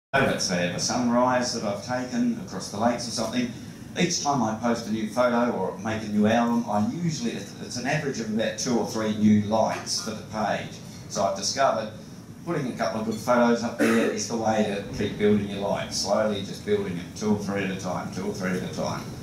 Let's say a sunrise that I've taken across the lakes or something. Each time I post a new photo or make a new album, it's an average of about 2 or 3 new likes for the page. So I've discovered putting a couple of good photos up there is the way to keep building your likes, slowly just building it 2 or 3 at a time, 2 or 3 at a time.